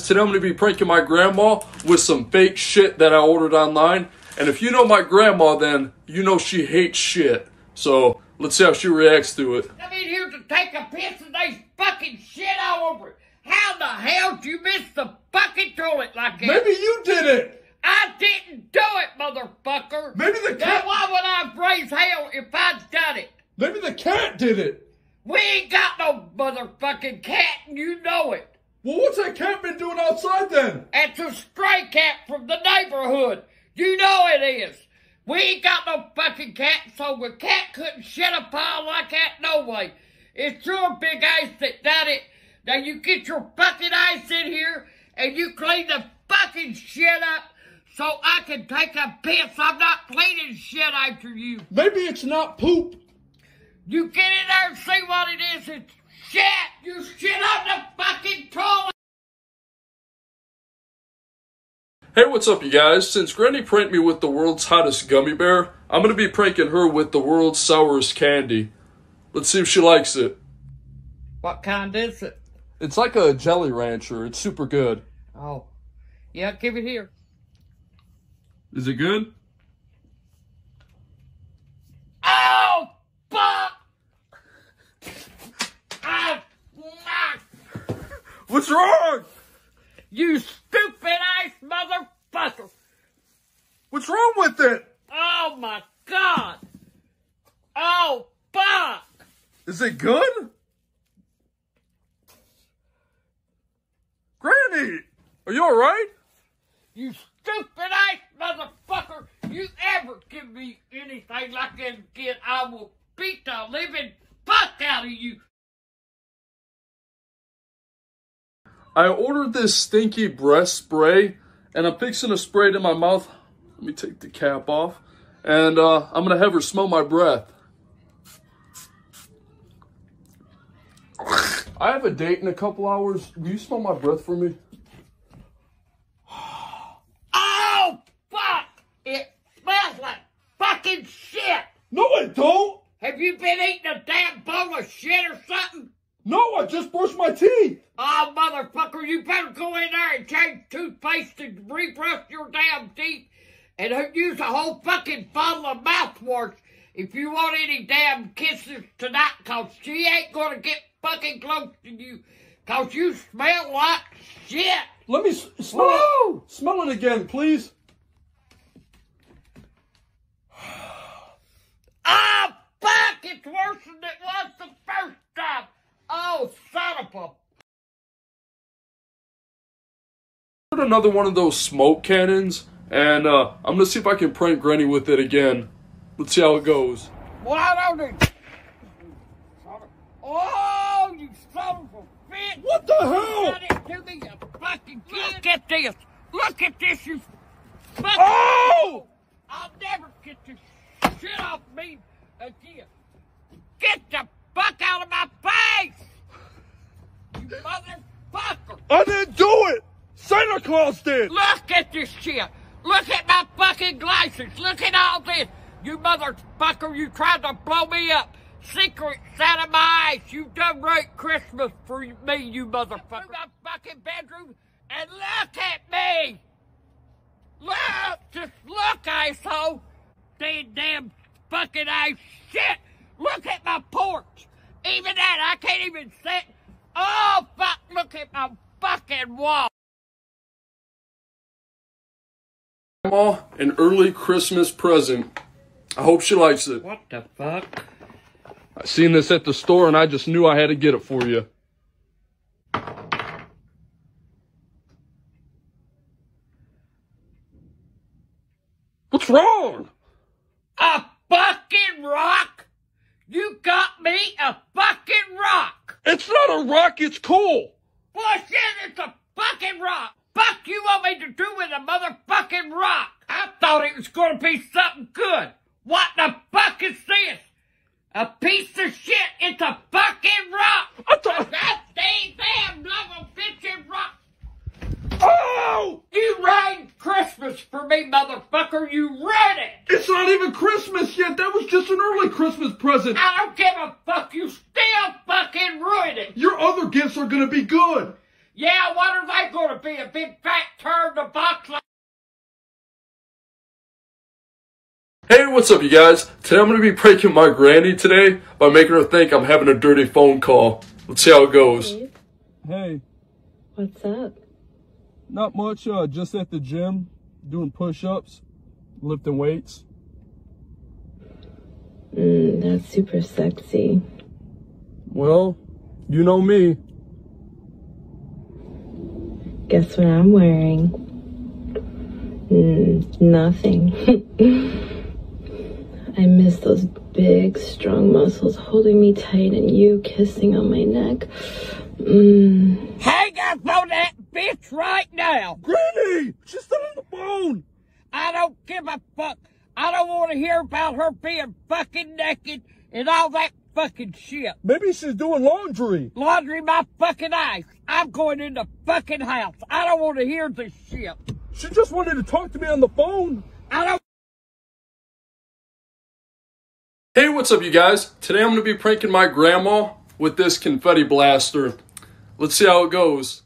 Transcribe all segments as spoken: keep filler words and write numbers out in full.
Today I'm going to be pranking my grandma with some fake shit that I ordered online. And if you know my grandma, then you know she hates shit. So let's see how she reacts to it. I'm in here to take a piss and there's fucking shit all over it. How the hell did you miss the fucking toilet like that? Maybe you did it. I didn't do it, motherfucker. Maybe the cat. Now why would I raise hell if I'd done it? Maybe the cat did it. We ain't got no motherfucking cat and you know it. Well, what's that cat been doing outside then? It's a stray cat from the neighborhood. You know it is. We ain't got no fucking cat, so the cat couldn't shit a pile like that no way. It's your big ass that done it. Now you get your fucking ass in here and you clean the fucking shit up so I can take a piss. I'm not cleaning shit after you. Maybe it's not poop. You get in there and see what it is. It's shit. You shit on the fucking toilet. Hey, what's up, you guys? Since Granny pranked me with the world's hottest gummy bear, I'm going to be pranking her with the world's sourest candy. Let's see if she likes it. What kind is it? It's like a Jelly Rancher. It's super good. Oh. Yeah, give it here. Is it good? Oh, fuck! Oh, fuck! What's wrong? You stupid ass motherfucker! What's wrong with it? Oh my god! Oh, fuck! Is it good? Granny, are you alright? You stupid ass motherfucker! You ever give me anything like that again, I will beat the living fuck out of you! I ordered this stinky breast spray, and I'm fixing to spray it in my mouth. Let me take the cap off. And uh, I'm going to have her smell my breath. I have a date in a couple hours. Will you smell my breath for me? Oh, fuck! It smells like fucking shit! No, I don't! Have you been eating a damn bowl of shit or something? No, I just brushed my teeth! Oh, motherfucker, you better go in there and change toothpaste and rebrush your damn teeth and use a whole fucking bottle of mouthwash if you want any damn kisses tonight, cause she ain't gonna get fucking close to you, cause you smell like shit. Let me s smell Woo! it. Smell it again, please. Oh, fuck, it's worse than it was the first time. Oh, son of a... Another one of those smoke cannons, and uh, I'm gonna see if I can prank Granny with it again. Let's see how it goes. Why don't it? Oh, you son of a bitch! What the hell? You got it to me, you fucking kid. Look at this! Look at this, you fucking... Oh! I'll never get this shit off me again. Get the fuck out of my face! You motherfucker! I didn't do it! Santa Claus did! Look at this shit! Look at my fucking glasses! Look at all this! You motherfucker, you tried to blow me up! Secrets out of my eyes! You done right Christmas for me, you motherfucker! My fucking bedroom and look at me! Look! Just look, asshole! Damn, damn fucking ass shit! Look at my porch! Even that, I can't even sit! Oh, fuck! Look at my fucking wall! Grandma, an early Christmas present. I hope she likes it. What the fuck? I seen this at the store and I just knew I had to get it for you. What's wrong? A fucking rock? You got me a fucking rock! It's not a rock, it's coal. Bullshit, it's a fucking rock! Fuck you want me to do with a motherfucking rock? I thought it was gonna be something good. What the fuck is this? A piece of shit, it's a fucking rock! I thought... That damn damn little bitchin' rock! Oh! You ruined Christmas for me, motherfucker, you ruined it! It's not even Christmas yet, that was just an early Christmas present. I don't give a fuck, you still fucking ruined it! Your other gifts are gonna be good. Yeah, what are they gonna be? A big fat turd to box like? Hey, what's up, you guys? Today I'm going to be pranking my granny today by making her think I'm having a dirty phone call. Let's see how it goes. Dave? Hey. What's up? Not much, uh, just at the gym, doing push-ups, lifting weights. Mm, that's super sexy. Well, you know me. Guess what I'm wearing? Mm, nothing. I miss those big, strong muscles holding me tight and you kissing on my neck. Mm. Hang up on that bitch right now. Granny! She's still on the phone! I don't give a fuck. I don't want to hear about her being fucking naked and all that fucking shit. Maybe she's doing laundry. Laundry my fucking eyes. I'm going in the fucking house. I don't want to hear this shit. She just wanted to talk to me on the phone. I don't. Hey, what's up, you guys? Today I'm going to be pranking my grandma with this confetti blaster. Let's see how it goes.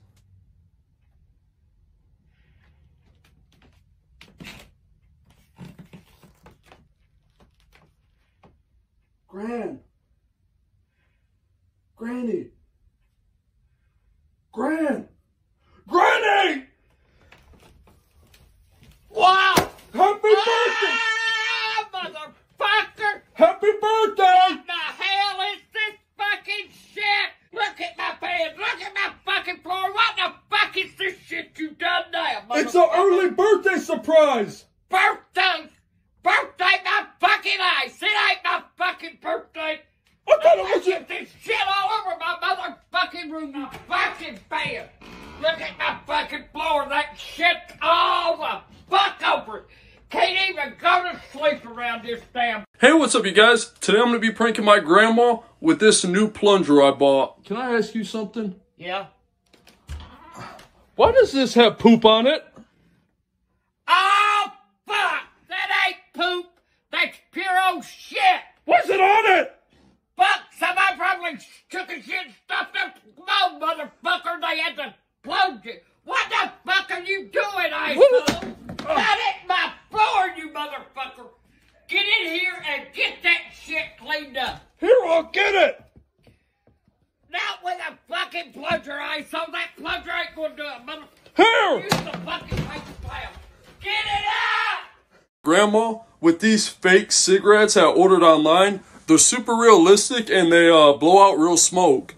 Gran. Granny. Gran. Granny! Wow! Happy birthday! Ah, motherfucker! Happy birthday! What the hell is this fucking shit? Look at my pants. Look at my fucking floor. What the fuck is this shit you done now, motherfucker? It's an early birthday surprise! Birthday! Birthday my fucking eyes! It ain't my fucking birthday! I thought it was Look your... at this shit all over my motherfucking room, my fucking bed! Look at my fucking floor, that shit all the fuck over it! Can't even go to sleep around this damn... Hey, what's up, you guys? Today I'm going to be pranking my grandma with this new plunger I bought. Can I ask you something? Yeah? Why does this have poop on it? Oh, fuck! That ain't poop! That's pure old shit! What's it on it? Fuck! Somebody probably took a shit and stuffed up no, motherfucker! They had to plunge it! What the fuck are you doing, asshole? That ain't my floor, you motherfucker! Get in here and get that shit cleaned up! Here, I'll get it! Not with a fucking plunger, asshole! That plunger ain't gonna do it, mother... Here! Use the fucking paper towel! Get it out! Grandma, with these fake cigarettes I ordered online, they're super realistic and they uh, blow out real smoke.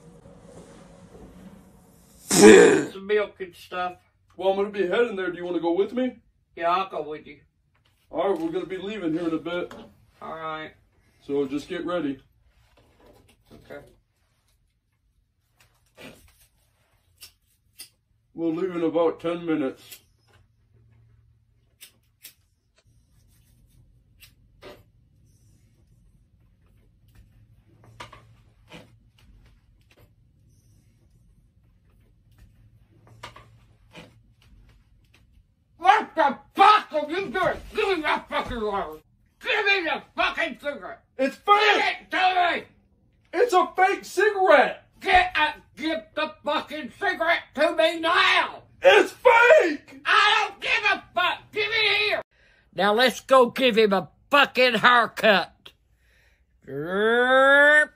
Some milk and stuff. Well, I'm going to be heading there. Do you want to go with me? Yeah, I'll go with you. All right, we're going to be leaving here in a bit. All right. So just get ready. Okay. We'll leave in about ten minutes. What the fuck are you doing? Give me that fucking water. Give me the fucking cigarette. It's Give fake! it to me. It's a fake cigarette! Get a, give the fucking cigarette to me now. It's fake! I don't give a fuck. Give it here. Now let's go give him a fucking haircut. Grrrr.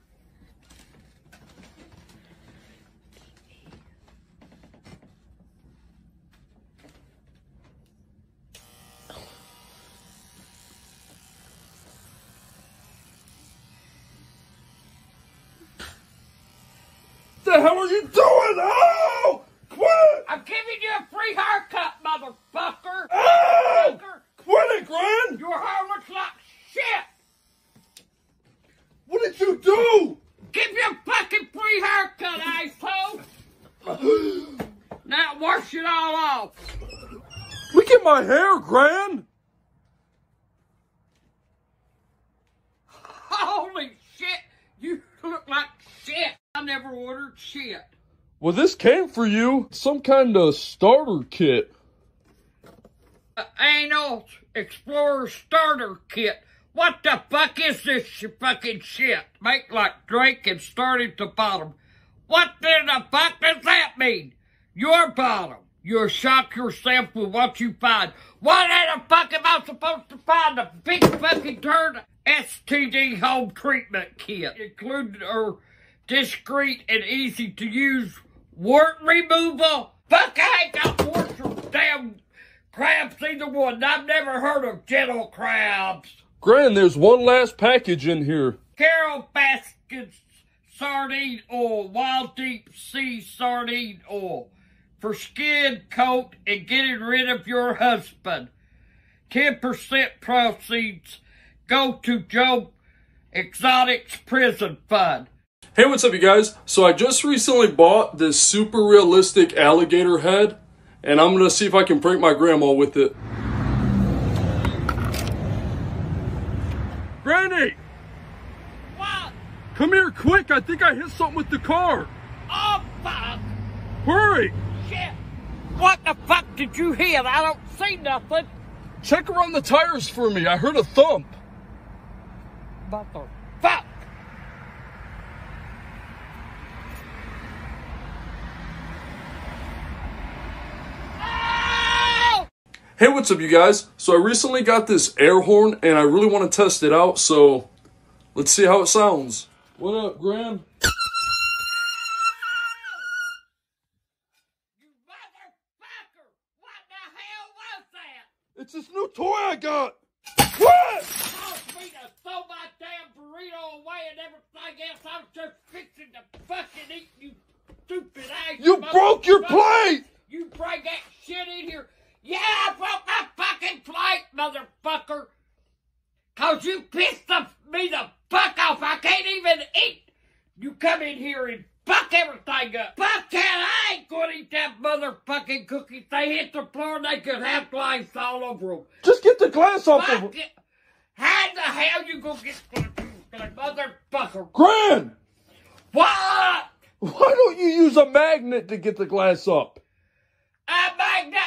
What the hell are you doing? Oh! Quit! I'm giving you a free haircut, motherfucker. Oh! Fucker. Quit it, Gran! Your hair looks like shit. What did you do? Give you a fucking free haircut, asshole. Now wash it all off. Look at my hair, Gran! Holy shit, you look like shit. I never ordered shit. Well, this came for you. Some kind of starter kit. Uh, Anal Explorer starter kit. What the fuck is this sh- fucking shit? Make like Drake and start at the bottom. What in the fuck does that mean? your bottom. You'll shock yourself with what you find. What in the fuck am I supposed to find? A big fucking turd S T D home treatment kit, including a discreet and easy to use wart removal. Fuck, I ain't got warts or damn crabs either one. I've never heard of gentle crabs. Gran, there's one last package in here. Carol Baskins sardine oil, wild deep sea sardine oil. For skin, coat, and getting rid of your husband. ten percent proceeds go to Joe Exotic's prison fund. Hey, what's up, you guys? So I just recently bought this super realistic alligator head, and I'm gonna see if I can prank my grandma with it. Granny! What? Come here quick, I think I hit something with the car. Oh, fuck! Hurry! Shit! What the fuck did you hit? I don't see nothing. Check around the tires for me, I heard a thump. Mother fuck! Hey, what's up, you guys? So I recently got this air horn, and I really want to test it out, so let's see how it sounds. What up, Gran? You motherfucker! What the hell was that? It's this new toy I got! What? Told me to throw my damn burrito away and everything else. I was just fixing to fucking eat, you stupid ass. You broke your plate! You bring that shit in here. Yeah, I broke my fucking plate, motherfucker. Cause you pissed the, me the fuck off. I can't even eat. You come in here and fuck everything up. Fuck that, I ain't gonna eat that motherfucking cookies. They hit the floor and they could have glass all over them. Just get the glass off Fuck of it. it. How the hell you gonna get that motherfucker? Gran! What? Why don't you use a magnet to get the glass up? A magnet?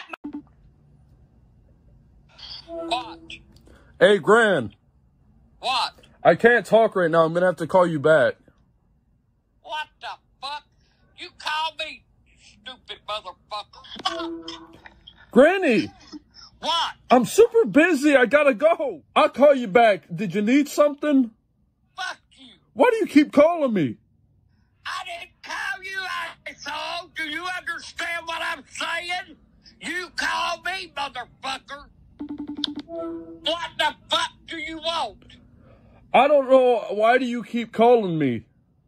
What? Hey, Gran. What? I can't talk right now. I'm gonna have to call you back. What the fuck? You call me, stupid motherfucker. Granny! What? I'm super busy. I gotta go. I'll call you back. Did you need something? Fuck you. Why do you keep calling me? I didn't call you, asshole. Do you understand what I'm saying? You call me, motherfucker. What the fuck do you want? I don't know. Why do you keep calling me?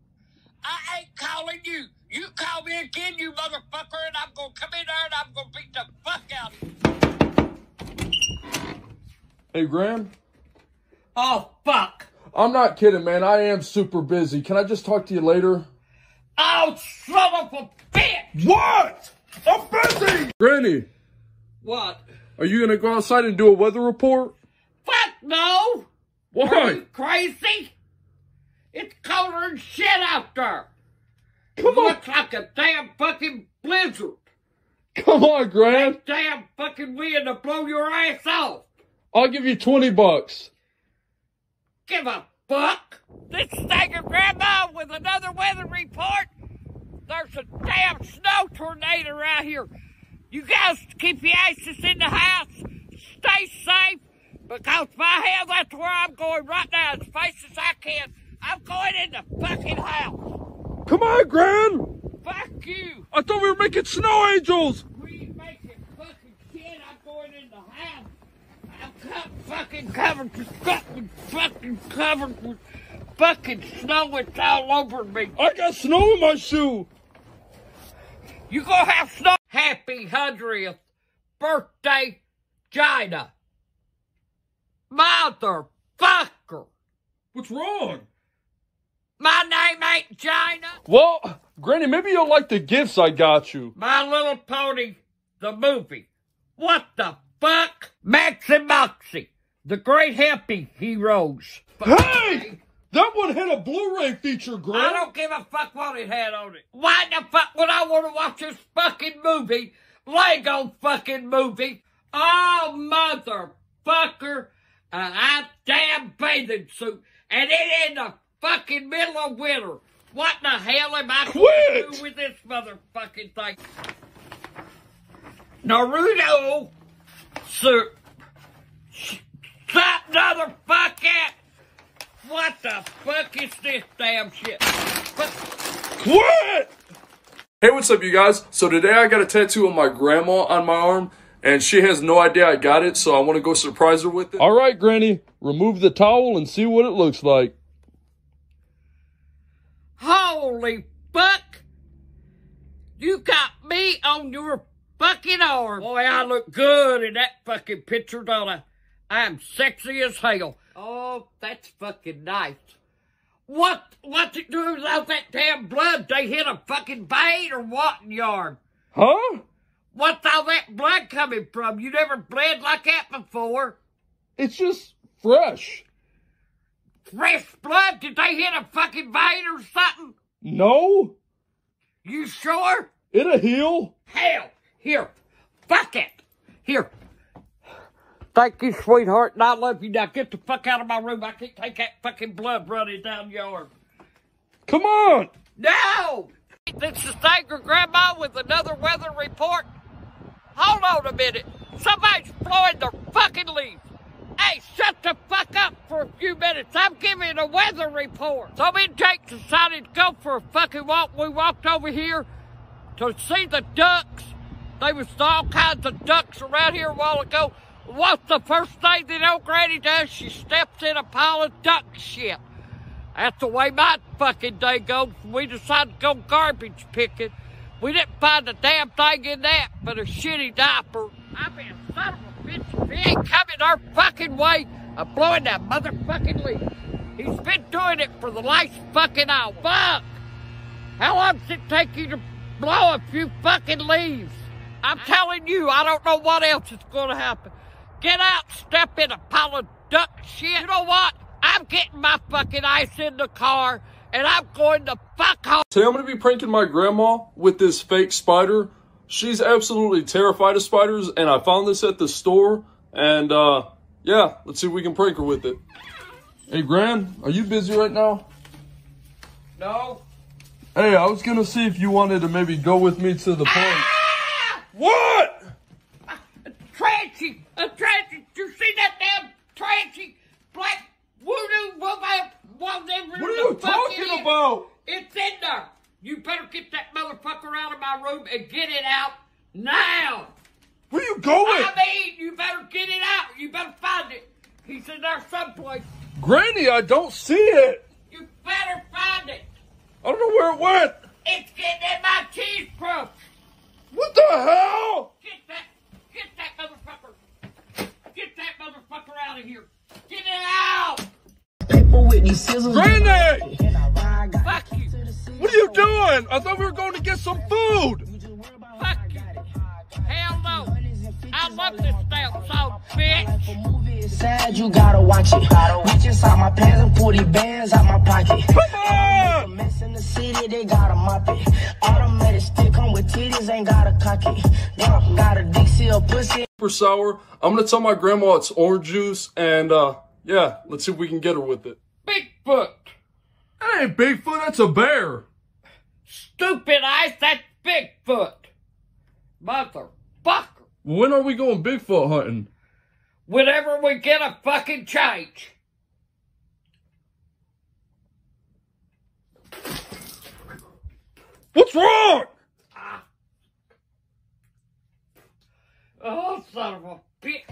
I ain't calling you. You call me again, you motherfucker, and I'm gonna come in there and I'm gonna beat the fuck out of you. Hey, Gran? Oh, fuck. I'm not kidding, man. I am super busy. Can I just talk to you later? Oh, son of a bitch! What? I'm busy! Granny, What? are you gonna go outside and do a weather report? Fuck no! Are Why? you crazy? It's colder than shit out there. Come It on. looks like a damn fucking blizzard. Come on, Gran. That damn fucking wind to blow your ass off. I'll give you twenty bucks. Give a fuck. This is Stanger Grandma with another weather report. There's a damn snow tornado around here. You guys keep your asses in the house. Stay safe. Because my hell, that's where I'm going right now, as fast as I can. I'm going in the fucking house. Come on, Gran. Fuck you. I thought we were making snow angels. We ain't making fucking shit. I'm going in the house. I'm co- fucking covered with fucking, fucking covered with fucking snow. It's all over me. I got snow in my shoe. You gonna have snow. Happy hundredth birthday, Gina. Motherfucker. What's wrong? My name ain't Gina. Well, Granny, maybe you'll like the gifts I got you. My Little Pony, the movie. What the fuck? Max and Moxie, the great happy heroes. Hey! That one had a Blu-ray feature, Gran. I don't give a fuck what it had on it. Why the fuck would I want to watch this fucking movie? Lego fucking movie. Oh, motherfucker. A uh, damn bathing suit. And it in the fucking middle of winter. What the hell am I going to Quit! do with this motherfucking thing? Naruto soup. Stop, motherfucker! What the fuck is this damn shit? What? Hey, what's up, you guys? So today I got a tattoo of my grandma on my arm, and she has no idea I got it, so I want to go surprise her with it. All right, Granny, remove the towel and see what it looks like. Holy fuck! You got me on your fucking arm. Boy, I look good in that fucking picture, don't I? I'm sexy as hell. Oh, that's fucking nice. What, what's it doing with all that damn blood? They hit a fucking vein or what in yard? Huh? What's all that blood coming from? You never bled like that before. It's just fresh. Fresh blood? Did they hit a fucking vein or something? No. You sure? It'll heal. Hell, here, fuck it. Here. Thank you, sweetheart, and I love you. Now get the fuck out of my room. I can't take that fucking blood running down your arm. Come on. No! This is Angry Grandma with another weather report. Hold on a minute. Somebody's blowing their fucking leaves. Hey, shut the fuck up for a few minutes. I'm giving a weather report. So me and Jake decided to go for a fucking walk. We walked over here to see the ducks. There was all kinds of ducks around here a while ago. What's the first thing that old Granny does? She steps in a pile of duck shit. That's the way my fucking day goes. We decided to go garbage picking. We didn't find a damn thing in that but a shitty diaper. I mean, son of a bitch, if he ain't coming our fucking way of blowing that motherfucking leaf. He's been doing it for the last fucking hour. Fuck! How long does it take you to blow a few fucking leaves? I'm telling you, I don't know what else is going to happen. Get out, step in a pile of duck shit. You know what? I'm getting my fucking ice in the car, and I'm going to fuck home. Today I'm going to be pranking my grandma with this fake spider. She's absolutely terrified of spiders, and I found this at the store. And, uh, yeah, let's see if we can prank her with it. Hey, Gran, are you busy right now? No. Hey, I was going to see if you wanted to maybe go with me to the park. Ah! What? Tranchy! A Tranchy! You see that damn Tranchy? Black voodoo woman? What are you talking about? It's in there. You better get that motherfucker out of my room and get it out now. Where you going? I mean, you better get it out. You better find it. He's in there someplace. Granny, I don't see it. You better find it. I don't know where it went. It's getting in my cheese crust. What the hell? Get that, get that motherfucker. Get that motherfucker out of here. Get it out. Granny! Fuck you. What are you doing? I thought we were going to get some food. Fuck you. Hell no. I love this damn song, bitch. Sad, you gotta watch it. Reach inside my pants and pull these bands out my pocket. Come on! Mess in the city, they gotta mop it. Automatic stick come with titties, ain't gotta cock it. Damn, got a Dixie or pussy. Super sour. I'm gonna tell my grandma it's orange juice, and uh, yeah, let's see if we can get her with it. Bigfoot. That ain't Bigfoot, that's a bear. Stupid eyes, that's Bigfoot. Motherfucker. When are we going Bigfoot hunting? Whenever we get a fucking change. What's wrong? Ah. Oh, son of a bitch.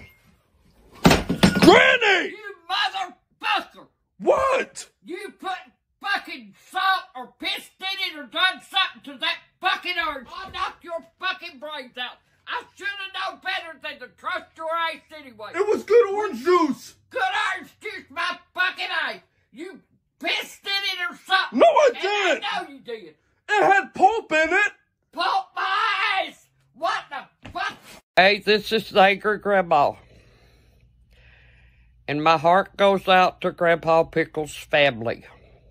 Granny! You motherfucker. What? You put fucking salt or piss in it or done something to that fucking orange. I'll knock your fucking brains out. I should have known better than to trust your ice anyway. It was good orange juice. Good orange juice, my fucking ice. You pissed in it or something. No, I And didn't. I know you did. It had pulp in it. Pulp my ice. What the fuck? Hey, this is Angry Grandma. And my heart goes out to Grandpa Pickles' family.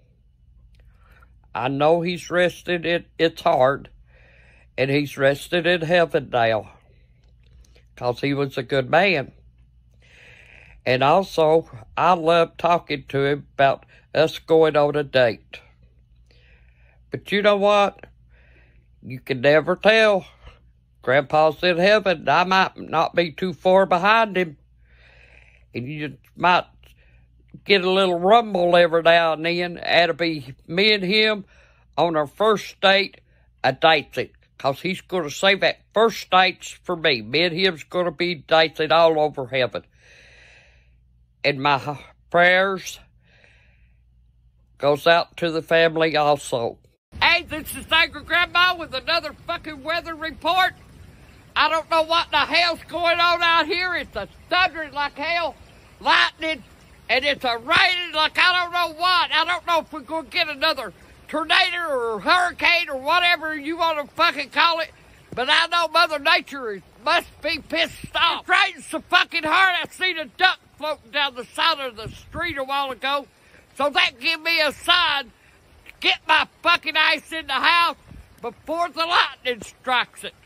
I know he's rested in it's hard. And he's rested in heaven now. Because he was a good man. And also, I love talking to him about us going on a date. But you know what? You can never tell Grandpa's in heaven. I might not be too far behind him. And you might get a little rumble every now and then. That'll be me and him on our first date a dating. Because he's going to say that first date's for me. Me and him's going to be dating all over heaven. And my prayers goes out to the family also. Hey, this is Angry Grandma with another fucking weather report. I don't know what the hell's going on out here. It's a thundering like hell, lightning, and it's a raining like I don't know what. I don't know if we're going to get another tornado or hurricane or whatever you want to fucking call it. But I know Mother Nature is, must be pissed off. It's raining so fucking hard, I seen a duck floating down the side of the street a while ago. So that give me a sign to get my fucking ass in the house before the lightning strikes it.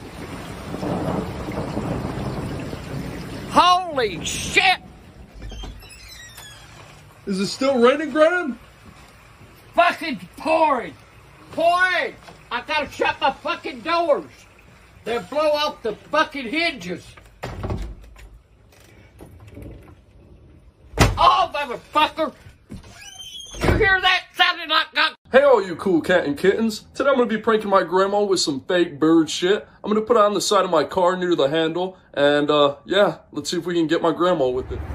Holy shit! Is it still raining, Gran? Fucking pouring! Pouring! I gotta shut my fucking doors. They'll blow off the fucking hinges. Oh, motherfucker! You hear that? Sounded like God. Hey all you cool cat and kittens. Today I'm going to be pranking my grandma with some fake bird shit. I'm going to put it on the side of my car near the handle. And uh, yeah, let's see if we can get my grandma with it.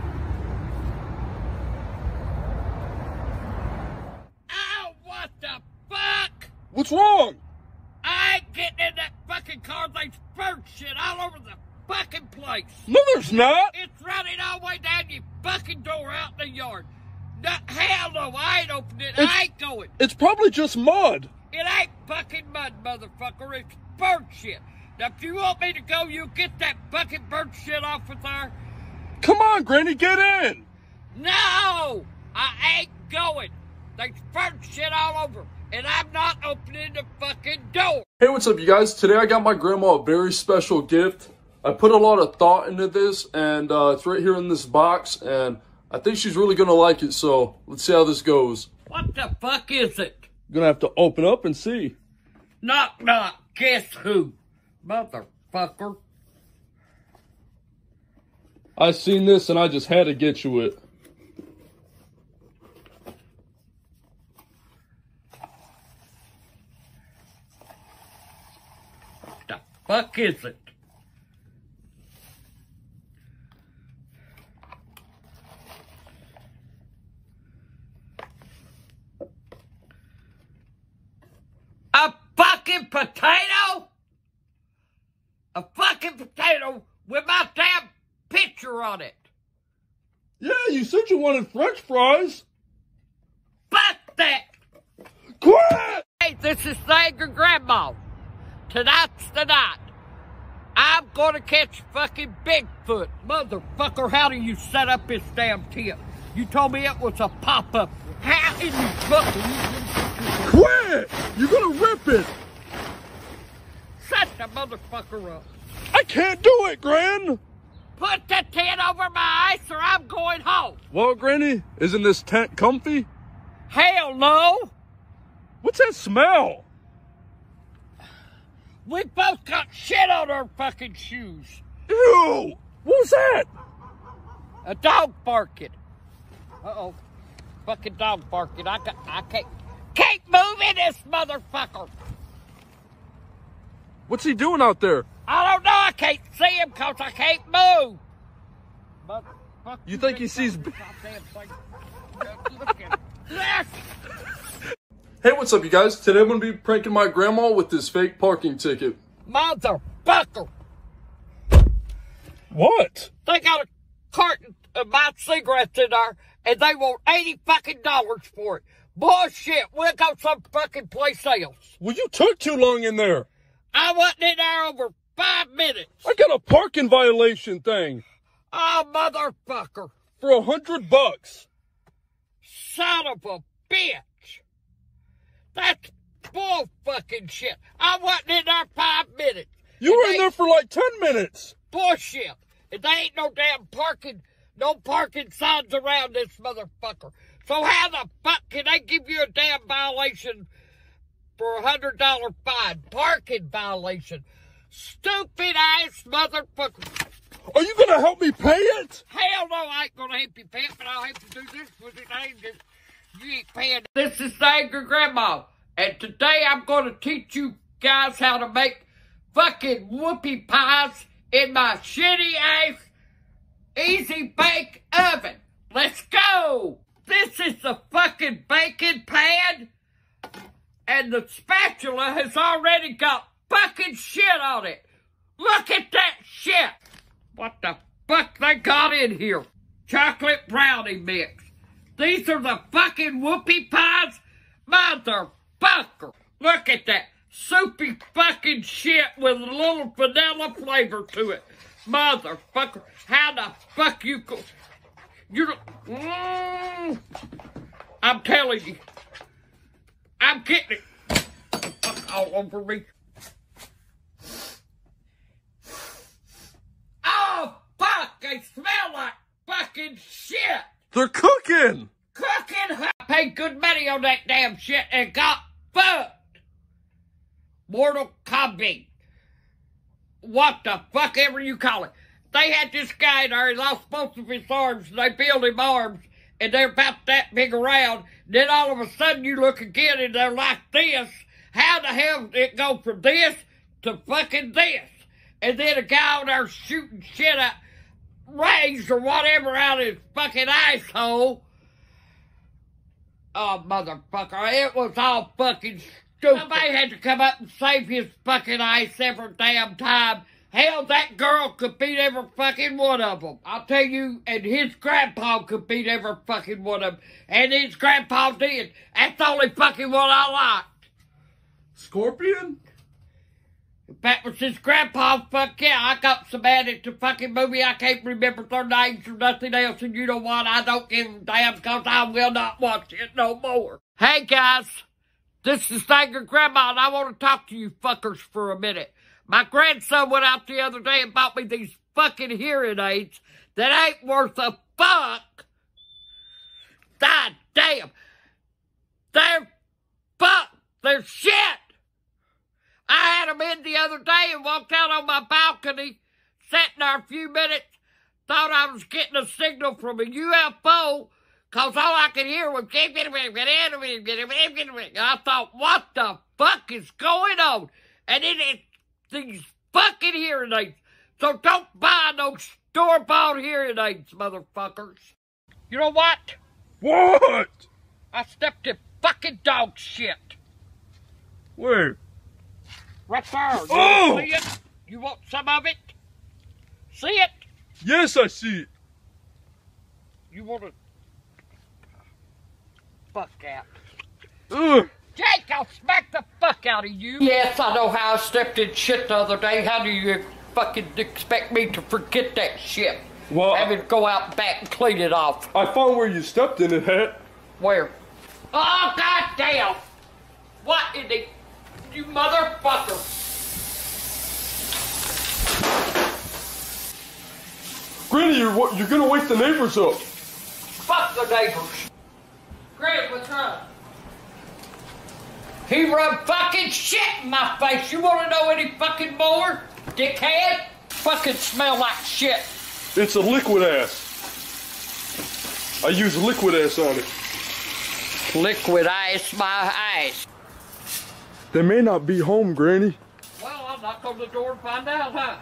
Ow, what the fuck? What's wrong? I ain't getting in that fucking car. There's bird shit all over the fucking place. No, there's not. It's running all the way down your fucking door out in the yard. No, hell no, I ain't opening it. It's, I ain't going. It's probably just mud. It ain't fucking mud, motherfucker. It's bird shit. Now, if you want me to go, you get that fucking bird shit off of there. Come on, Granny, get in. No, I ain't going. There's bird shit all over, and I'm not opening the fucking door. Hey, what's up, you guys? Today I got my grandma a very special gift. I put a lot of thought into this, and uh, it's right here in this box, and I think she's really going to like it, so let's see how this goes. What the fuck is it? Gonna have to open up and see. Knock, knock. Guess who? Motherfucker. I seen this and I just had to get you it. What the fuck is it? A fucking potato? A fucking potato with my damn picture on it. Yeah, you said you wanted French fries. Fuck that. Quit! Hey, this is the Angry Grandma. Tonight's the night. I'm gonna catch fucking Bigfoot. Motherfucker, how do you set up this damn tent? You told me it was a pop-up. How in the fuck are you... Quit! You're gonna rip it! Shut the motherfucker up. I can't do it, Gran! Put the tent over my eyes or I'm going home. Well, Granny, isn't this tent comfy? Hell no! What's that smell? We both got shit on our fucking shoes. Ew! What was that? A dog barking. Uh-oh. Fucking dog barking. I, got, I can't... Keep moving this motherfucker. What's he doing out there? I don't know. I can't see him because I can't move. Motherfucker. You think he sees... Look at him. Yes. Hey, what's up, you guys? Today I'm going to be pranking my grandma with this fake parking ticket. Motherfucker. What? They got a carton of my cigarettes in there and they want eighty fucking dollars for it. Bullshit. We'll go some fucking place else. Well, you took too long in there. I wasn't in there over five minutes. I got a parking violation thing. Oh, motherfucker. For a hundred bucks. Son of a bitch. That's bull fucking shit. I wasn't in there five minutes. You were in there for like ten minutes. Bullshit. And there ain't no damn parking, no parking signs around this motherfucker. So how the fuck can they give you a damn violation for a hundred dollar fine? Parking violation. Stupid ass motherfucker. Are you gonna help me pay it? Hell no, I ain't gonna help you pay it, but I'll help you do this with it. I ain't just, you ain't paying. This is the Angry Grandma, and today I'm gonna teach you guys how to make fucking whoopie pies in my shitty ass easy bake oven. Let's go. This is the fucking baking pan, and the spatula has already got fucking shit on it. Look at that shit. What the fuck they got in here? Chocolate brownie mix. These are the fucking whoopie pies? Motherfucker. Look at that. Soupy fucking shit with a little vanilla flavor to it. Motherfucker. How the fuck you go? You don't... Mm, I'm telling you. I'm getting it. Fuck all over me. Oh, fuck. They smell like fucking shit. They're cooking. Cooking. I paid good money on that damn shit and got fucked. Mortal Kombat. What the fuck ever you call it. They had this guy there, he lost both of his arms, and they built him arms, and they're about that big around. Then all of a sudden you look again and they're like this. How the hell did it go from this to fucking this? And then a guy on there shooting shit at rays or whatever out of his fucking asshole. Oh, motherfucker, it was all fucking stupid. Somebody had to come up and save his fucking ass every damn time. Hell, that girl could beat every fucking one of them. I'll tell you, and his grandpa could beat every fucking one of them. And his grandpa did. That's the only fucking one I liked. Scorpion? If that was his grandpa, fuck yeah, I got so mad at the fucking movie I can't remember their names or nothing else, and you know what, I don't give a damn because I will not watch it no more. Hey guys, this is Angry Grandma, and I want to talk to you fuckers for a minute. My grandson went out the other day and bought me these fucking hearing aids that ain't worth a fuck. God damn. They're fuck. They're shit. I had them in the other day and walked out on my balcony, sat there a few minutes, thought I was getting a signal from a U F O, because all I could hear was... I thought, what the fuck is going on? And it is these fucking hearing aids. So don't buy no store-bought hearing aids, motherfuckers. You know what? What? I stepped in fucking dog shit. Where? Right there. You Oh! see it? You want some of it? See it? Yes, I see it. You want to... Fuck out. Ugh. Jake, I'll smack the fuck out of you. Yes, I know how I stepped in shit the other day. How do you fucking expect me to forget that shit? Well, Having to go out back and clean it off. I found where you stepped in it, Hat. Where? Oh, goddamn! What in the... You motherfucker! Granny, you're, what, you're gonna wake the neighbors up. Fuck the neighbors. Granny, what's up? He rubbed fucking shit in my face. You wanna know any fucking more? Dickhead? Fucking smell like shit. It's a liquid ass. I use liquid ass on it. Liquid ice my ass. They may not be home, Granny. Well, I'll knock on the door and find out, huh?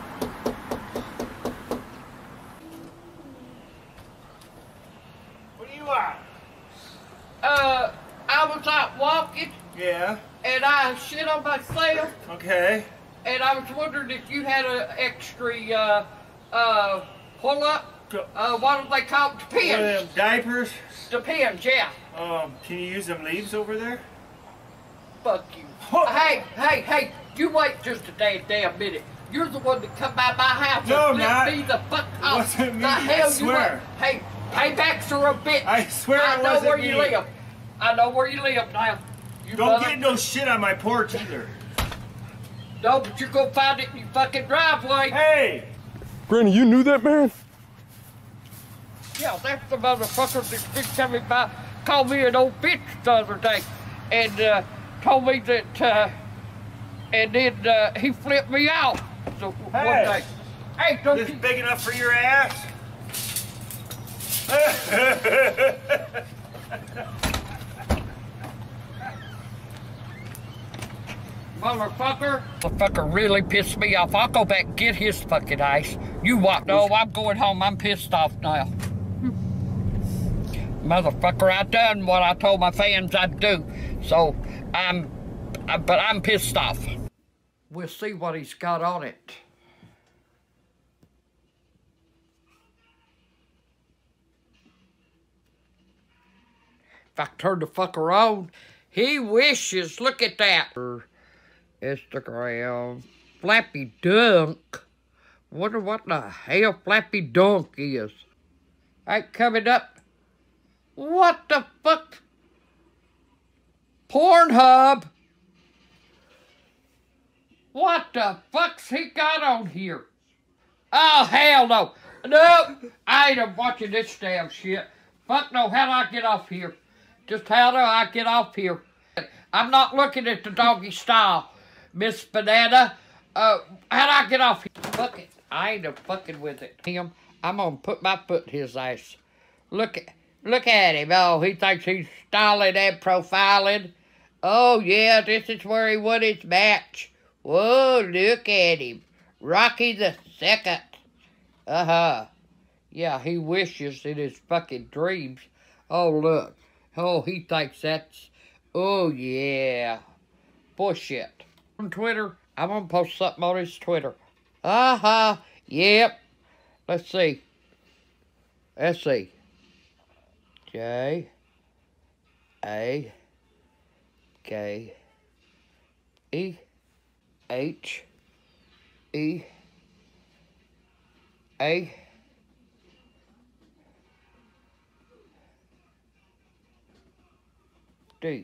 What do you want? Uh, I was out walking Yeah. and I shit on myself. Okay. And I was wondering if you had an extra, uh, uh, pull up. Uh, what do they call it? What are Depends. them, diapers? Depends, yeah. Um, can you use them leaves over there? Fuck you. Hey, hey, hey, you wait just a damn, damn minute. You're the one that come by my house No, and not. flip me the fuck off. Wasn't me, The I hell you swear. are. Hey, paybacks are a bitch. I swear I it know wasn't where me. you live. I know where you live now. You Don't mother- get no shit on my porch either. No, but you're gonna find it in your fucking driveway. Hey! Granny, you knew that man? Yeah, that's the motherfucker that's been coming by, called me an old bitch the other day, and uh, told me that uh, and then uh, he flipped me off. So Hey. one day, hey, don't This you? big enough for your ass? Motherfucker. Motherfucker really pissed me off. I'll go back and get his fucking ass. You what? No, I'm going home. I'm pissed off now. Motherfucker, I done what I told my fans I'd do. So, I'm, I, but I'm pissed off. We'll see what he's got on it. If I turn the fucker on, he wishes. Look at that. Instagram. Flappy Dunk. Wonder what the hell Flappy Dunk is. Ain't coming up. What the fuck? Pornhub. What the fuck's he got on here? Oh, hell no. No, I ain't watching this damn shit. Fuck no, how do I get off here? Just how do I get off here? I'm not looking at the doggy style, Miss Banana. Uh, how do I get off here? Fuck it. I ain't a fucking with it. Him, I'm gonna put my foot in his ass. Look at, look at him. Oh, he thinks he's styling and profiling. Oh, yeah, this is where he won his match. Whoa, look at him. Rocky the Second. Uh-huh. Yeah, he wishes in his fucking dreams. Oh, look. Oh, he thinks that's... Oh, yeah. Bullshit. On Twitter, I'm gonna post something on his Twitter. Uh-huh. Yep. Let's see. Let's see. J... A... K... E... H... E... A... D.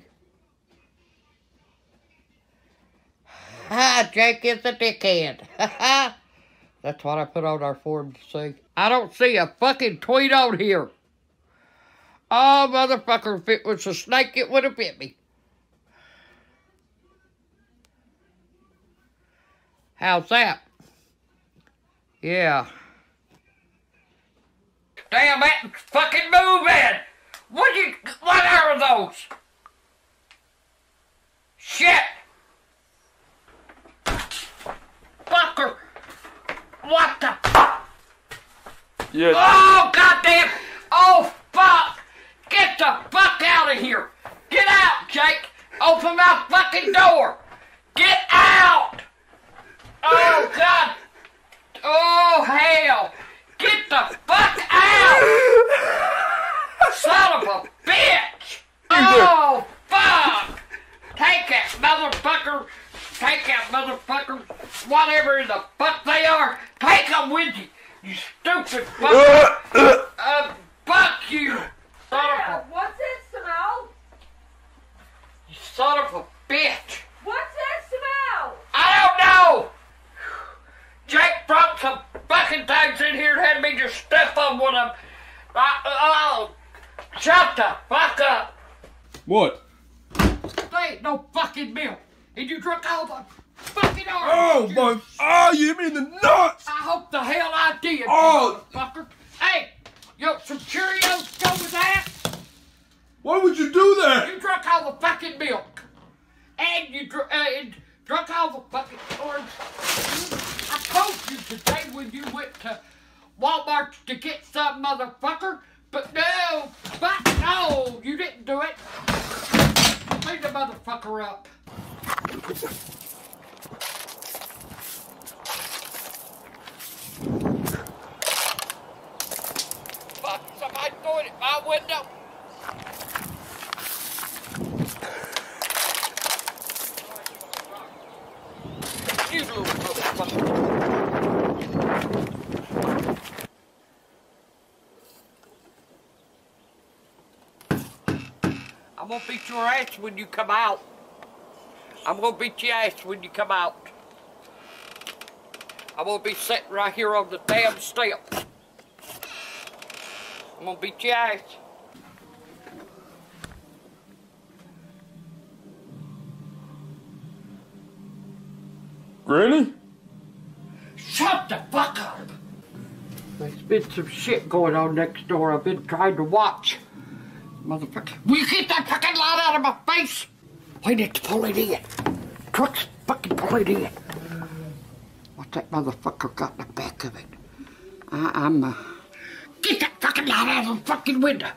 Ha! Jake is a dickhead. That's what I put on our form to see. I don't see a fucking tweet on here. Oh, motherfucker, if it was a snake, it would have bit me. How's that? Yeah. Damn, that fucking moving! What you, what are those? Shit! Fucker! What the? Yeah. Oh, goddamn! Oh, fuck! Get the fuck out of here! Get out, Jake! Open my fucking door! Get out! Oh, God! Oh, hell! Get the fuck out! Son of a bitch! Oh, fuck! Take that motherfucker! Take that motherfucker! Whatever the fuck they are, take them with you! You stupid fucker! uh, fuck you! Son of a... What's that smell? You son of a bitch! What's that smell? I don't know! Jake brought some fucking things in here and had me just step on one of them. Oh, shut the fuck up! What? There ain't no fucking milk. And you drunk all the fucking orange Oh, juice. my. Oh, you mean the nuts? I hope the hell I did, Oh. motherfucker. Hey, yo, some Cheerios go with that? Why would you do that? You drunk all the fucking milk. And you dr- uh, and drunk all the fucking orange. I told you today when you went to Walmart to get some, motherfucker. But no, but no, you didn't do it. Clean the motherfucker up. Fuck, somebody throwing it my window. You little motherfucker. I'm gonna beat your ass when you come out. I'm gonna beat your ass when you come out. I'm gonna be sitting right here on the damn step. I'm gonna beat your ass. Granny? Shut the fuck up! There's been some shit going on next door. I've been trying to watch. Motherfucker. Will you get that fucking light out of my face? We need to pull it in. Trucks fucking pull it in. What's that motherfucker got in the back of it? I, I'm, uh... Get that fucking light out of the fucking window.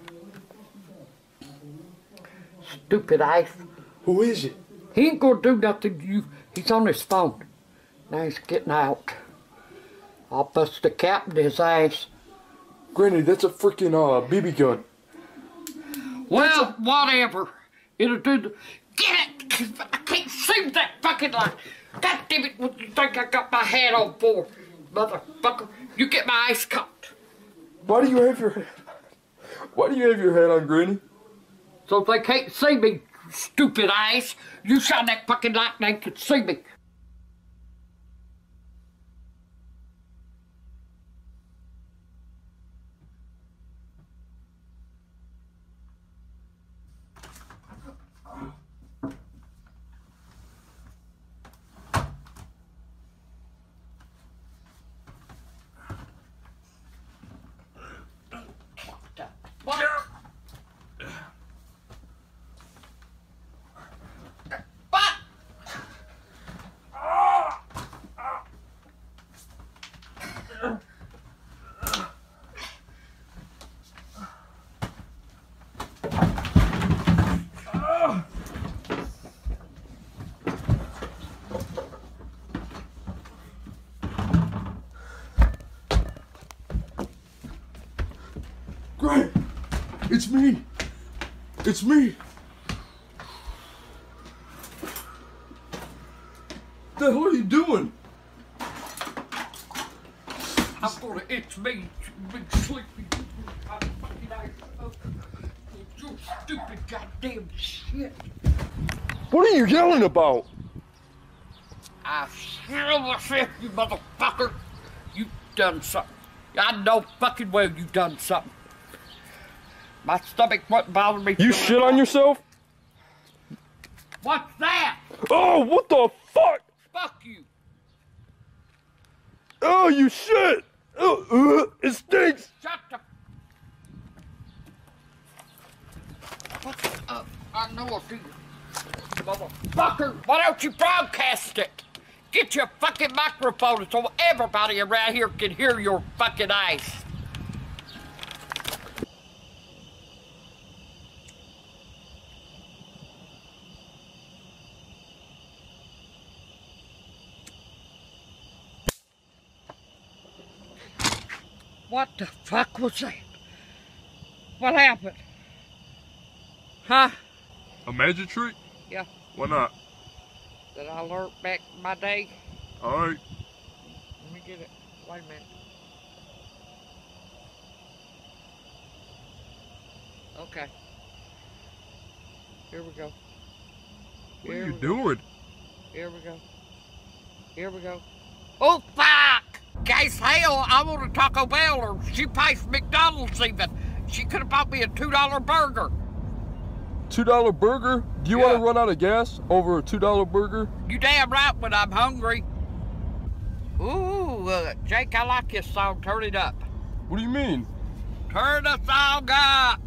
Stupid ass. Who is it? He ain't gonna do nothing to you. He's on his phone. Now he's getting out. I'll bust the cap in his ass. Granny, that's a freaking uh, B B gun. Well, whatever. It'll do the... Get it! I can't see that fucking light. God damn it, what do you think I got my hat on for? Motherfucker, you get my ice caught. Why do you have your hat? Why do you have your hat on, Granny? So they can't see me, stupid ass. You shine that fucking light and they can see me. What? What? Granny, it's me. It's me. What the hell are you doing? I'm gonna, it's me, you big sleepy. I'm fucking ass. Oh, you stupid goddamn shit. What are you yelling about? I feel myself, you motherfucker. You done something. I know fucking well you done something. My stomach wouldn't bother me. You shit on yourself? What's that? Oh, what the fuck? Fuck you. Oh, you shit. Oh, uh, it stinks. Shut the... What's up? I know I'll do it. Motherfucker, why don't you broadcast it? Get your fucking microphone so everybody around here can hear your fucking ass. What the fuck was that? What happened? Huh? A magic trick? Yeah. Why not? Did I alert back my day? All right. Let me get it. Wait a minute. Okay. Here we go. What Here are you we doing? Go. Here we go. Here we go. Oh, fuck! Guys, hell, I want a Taco Bell, or she pays for McDonald's even. She could have bought me a two dollar burger. two dollar burger? Do you Yeah. want to run out of gas over a two dollar burger? You damn right when I'm hungry. Ooh, uh, Jake, I like this song. Turn it up. What do you mean? Turn the song up.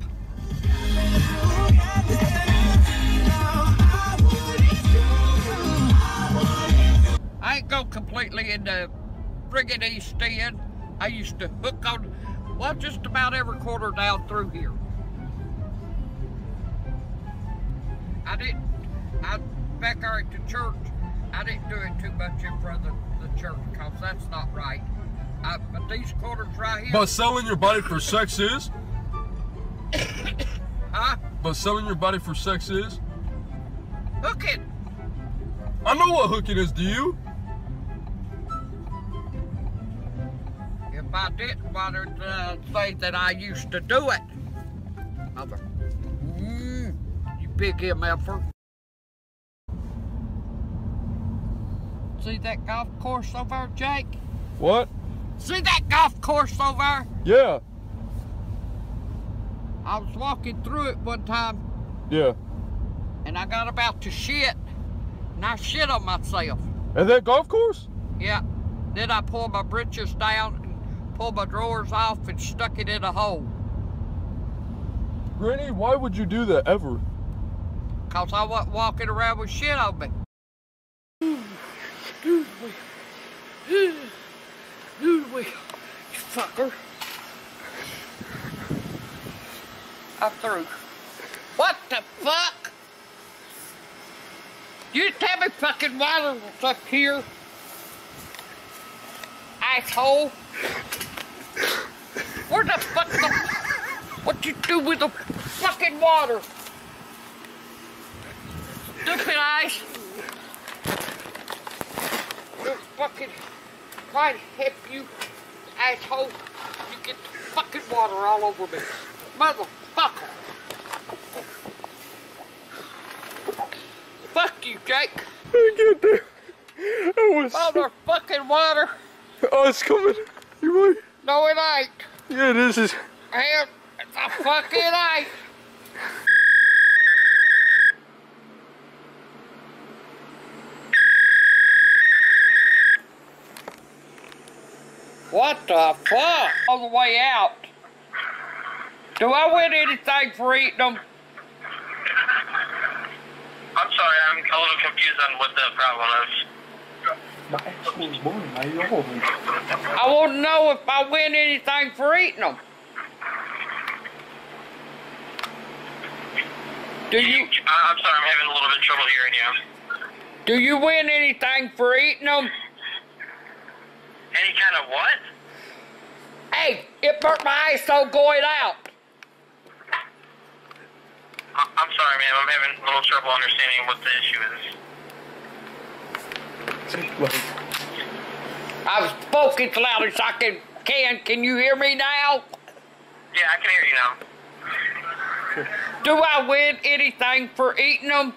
I ain't go completely into friggin' East End. I used to hook on, well, just about every quarter down through here. I didn't, I, back there at the church, I didn't do it too much in front of the, the church, because that's not right. I, but these quarters right here. But selling your body for sex is? Huh? But selling your body for sex is? Hooking. I know what hooking is, do you? If I didn't want to uh, say that I used to do it. Mother. Mm, you big M F-er. See that golf course over there, Jake? What? See that golf course over there? Yeah. I was walking through it one time Yeah. and I got about to shit and I shit on myself. At that golf course? Yeah. Then I pulled my britches down and pulled my drawers off and stuck it in a hole. Granny, why would you do that ever? Cause I wasn't walking around with shit on me. Excuse me. Excuse me, you fucker. I'm through. What the fuck? You tell me fucking water was up here. Asshole. Where the fuck the... What you do with the fucking water? Stupid ass. You fucking trying to help you, asshole. You get the fucking water all over me. Motherfucker. Fuck you, Jake. I get there. I was... Motherfucking water. Oh, it's coming. You right? No, it ain't. Yeah, this is... Hell, the fuck it ain't. What the fuck? All the way out. Do I win anything for eating them? I'm sorry, I'm a little confused on what the problem is. I want to know if I win anything for eating them. Do you? I'm sorry, I'm having a little bit of trouble hearing you. Do you win anything for eating them? Any kind of what? Hey, it burnt my eyes so going out. I- I'm sorry, ma'am. I'm having a little trouble understanding what the issue is. I've spoken as loud as I can. Can, can you hear me now? Yeah, I can hear you now. Do I win anything for eating them?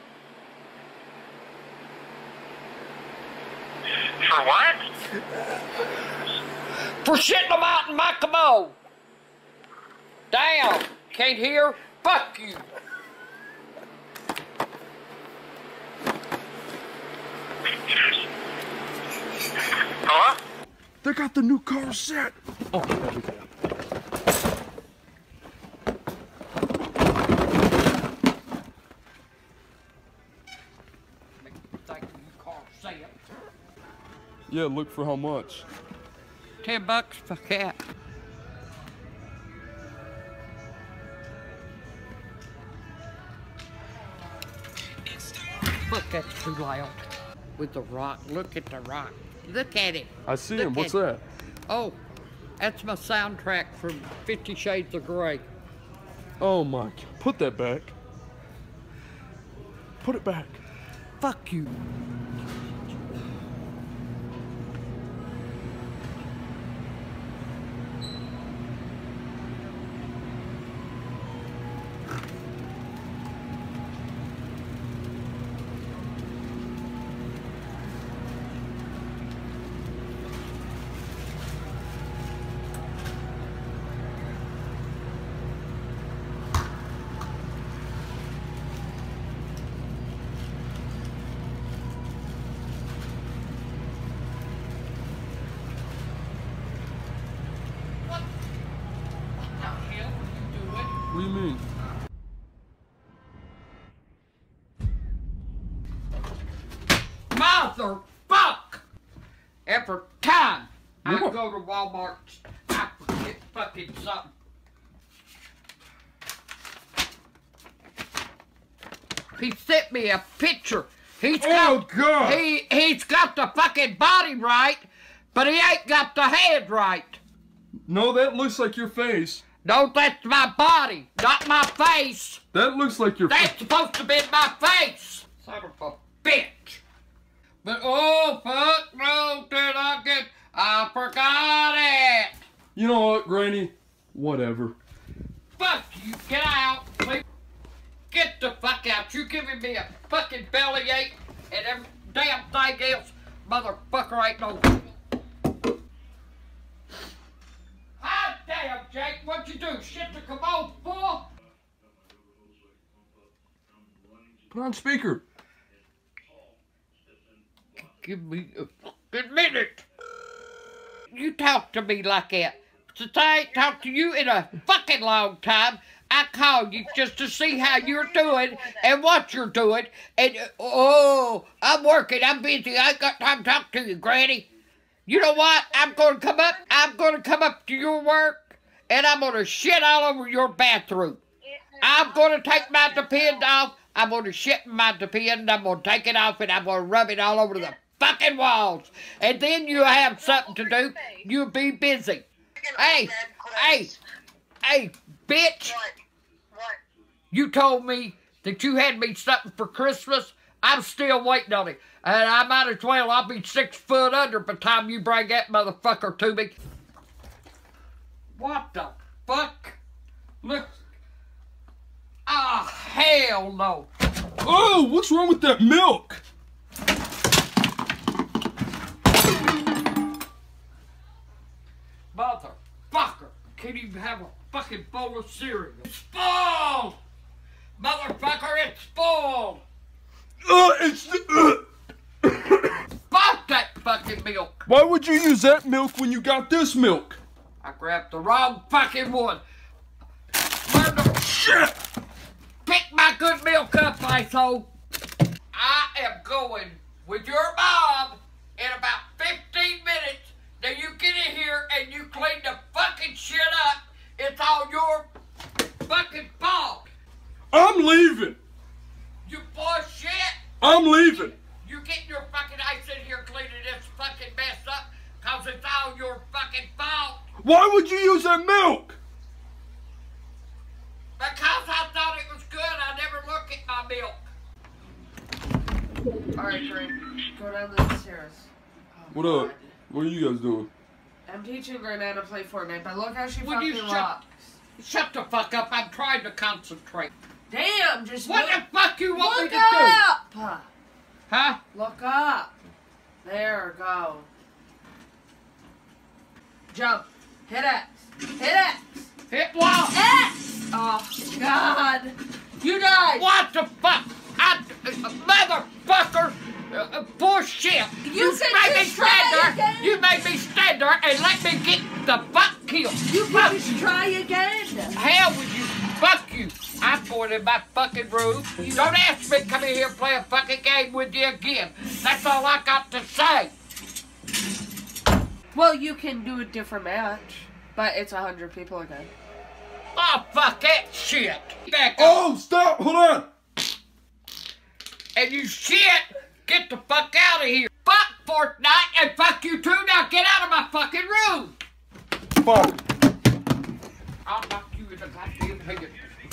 For what? For shitting them out in my commode. Damn, can't hear? Fuck you. Hello? They got the new car set. Oh, there we go. Yeah, look for how much. Ten bucks for cat. Look, that's too loud. With the rock, look at the rock. Look at it. I see Look him. What's at that? it. Oh, that's my soundtrack from Fifty Shades of Grey. Oh my, put that back. Put it back. Fuck you. What do you mean? Motherfuck! Every time I What? go to Walmart, I forget fucking something. He sent me a picture. He's Oh, got, God. He, he's got the fucking body right, but he ain't got the head right. No, that looks like your face. No, that's my body, not my face. That looks like your face. That's supposed to be my face. Son of a bitch. But oh, fuck no, did I get, I forgot it. You know what, Granny? Whatever. Fuck you, get out, please. Get the fuck out. You giving me a fucking bellyache and every damn thing else. Motherfucker ain't no... Hot damn, Jake, what'd you do? Shit the commode full? Put on speaker. Give me a fucking minute. You talk to me like that. Since I ain't talked to you in a fucking long time, I called you just to see how you're doing and what you're doing. And, uh, oh, I'm working. I'm busy. I ain't got time to talk to you, Granny. You know what? I'm going to come up. I'm going to come up to your work, and I'm going to shit all over your bathroom. I'm going to take my depend off. I'm going to shit in my depend. I'm going to take it off, and I'm going to rub it all over the fucking walls. And then you have something to do. You'll be busy. Hey, hey, hey, bitch. What? What? You told me that you had me something for Christmas. I'm still waiting on it. And I might as well, I'll be six foot under by the time you bring that motherfucker to me. What the fuck? Look. Ah, oh, hell no. Oh, what's wrong with that milk? Motherfucker. Can't even have a fucking bowl of cereal. It's spoiled! Motherfucker, it's spoiled! Uh, it's uh. Fuck that fucking milk! Why would you use that milk when you got this milk? I grabbed the wrong fucking one. Learn to Shit! pick my good milk up, asshole. I am going with your mom in about fifteen minutes. Now you get in here and you clean the fucking shit up. It's all your fucking fault. I'm leaving. You bullshit. I'm leaving. You get your fucking ass in here cleaning this fucking mess up, cause it's all your fucking fault. Why would you use that milk? Because I thought it was good, I never look at my milk. Alright, Greg, go down the stairs. Oh, What up? God. What are you guys doing? I'm teaching Granada to play Fortnite, but look how she Would you fucking shut- rocks. Shut the fuck up, I'm trying to concentrate. Damn, just What look, the fuck you want me look to up! do? Huh? Look up. There, go. Jump. Hit X. Hit X. Hit what? X! Oh, God. You died. What the fuck? I, uh, motherfucker! Uh, uh, bullshit! You can made me just try stand there. again. You made me stand there and let me get the fuck killed. You fuck can just try again. Hell with you! Fuck you! I'm going in my fucking room. You don't ask me to come in here and play a fucking game with you again. That's all I got to say. Well, you can do a different match, but it's a hundred people again. Oh, fuck that shit! Back up. Oh, stop! Hold on! And you shit! Get the fuck out of here! Fuck Fortnite and fuck you too! Now get out of my fucking room! Fuck. I'll knock you in the goddamn head.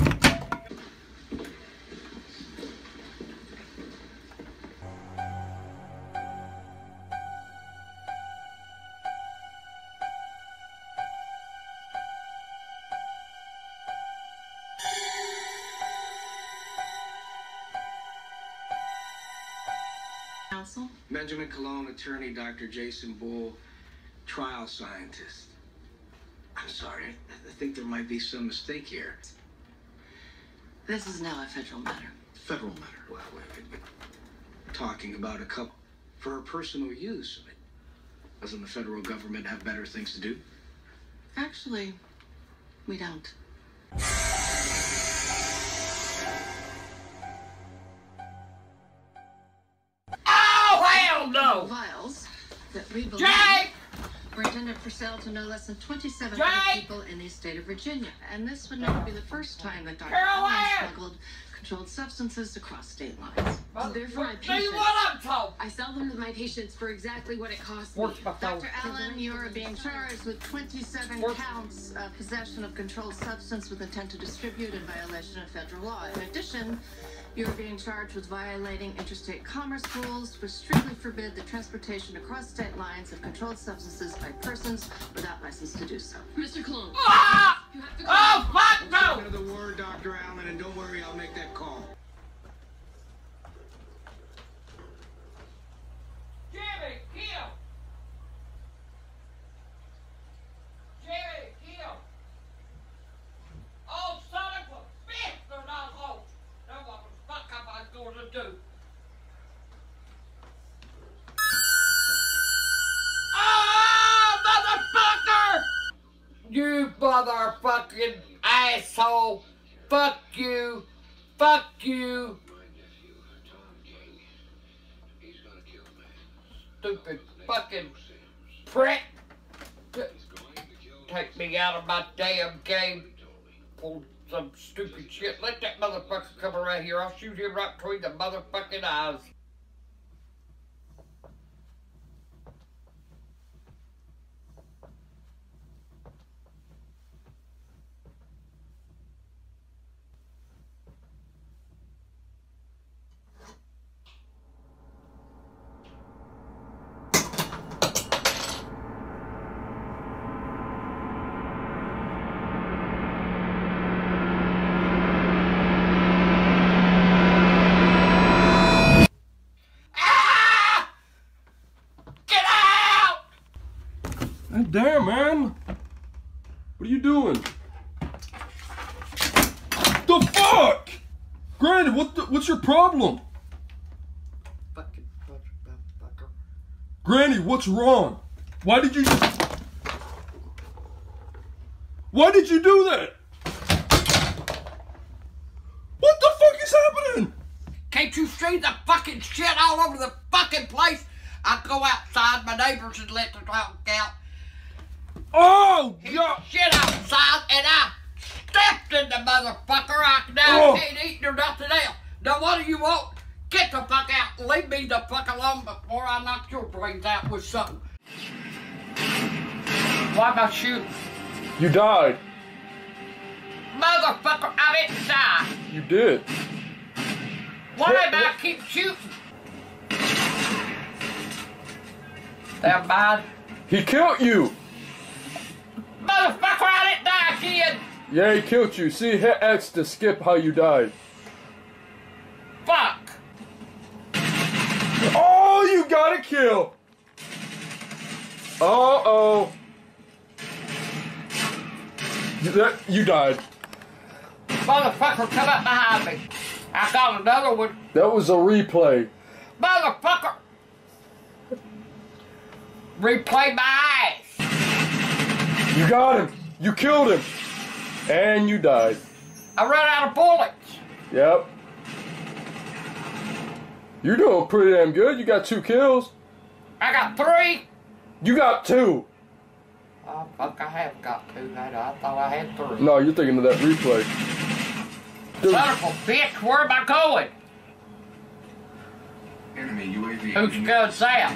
Counsel? Benjamin Cologne, attorney, Doctor Jason Bull, trial scientist. I'm sorry, I, I think there might be some mistake here. This is now a federal matter. Federal matter? Well, wait, wait, wait. Talking about a couple for her personal use. Doesn't the federal government have better things to do? Actually, we don't. Oh, hell no! Vials that we believe Jake! were intended for sale to no less than twenty-seven Jake! hundred people in the state of Virginia. And this would never be the first time that Doctor Caroline! Allen smuggled controlled substances across state lines. Well, They're for my tell you patients. what I'm told. I sell them to my patients for exactly what it costs me. Where's my phone? Doctor Allen, you're being charged with twenty-seven Where's- counts of possession of controlled substance with intent to distribute in violation of federal law. In addition, you're being charged with violating interstate commerce rules, which strictly forbid the transportation across state lines of controlled substances by persons without license to do so. Mister Cologne, Ah! you have to Oh, fuck no! Into the word, Doctor Allen, and don't worry, I'll make that call. Jimmy, kill! Jimmy, kill! Oh, son of a bitch, they're not home. Now what the fuck am I going to do? you motherfucking asshole. Fuck you. Fuck you. Stupid fucking prick. Take me out of my damn game for some stupid shit. Let that motherfucker come around here. I'll shoot him right between the motherfucking eyes. Damn, man. What are you doing? The fuck? Granny, what the, what's your problem? Fucking motherfucker. Granny, what's wrong? Why did you... Why did you do that? What the fuck is happening? Can't you see the fucking shit all over the fucking place? I go outside, my neighbors had let the dog out. Oh, He God. shit outside, and I stepped in the motherfucker. I now Oh. can't eat or nothing else. Now what do you want? Get the fuck out. Leave me the fuck alone before I knock your brains out with something. Why am I shooting? You died. Motherfucker, I didn't die. You did. Why What- am I keep shooting? That bad? He killed you. Motherfucker, I didn't die, kid. Yeah, he killed you. See, hit X to skip how you died. Fuck. Oh, you got a kill. Uh-oh. You, that, you died. Motherfucker, come up behind me. I got another one. That was a replay. Motherfucker. Replay my ass. You got him. You killed him. And you died. I ran out of bullets. Yep. You're doing pretty damn good. You got two kills. I got three. You got two. Oh, fuck, I have got two. I, I thought I had three. No, you're thinking of that replay. Dude. Son of a bitch, where am I going? Enemy U A V. Who's going south?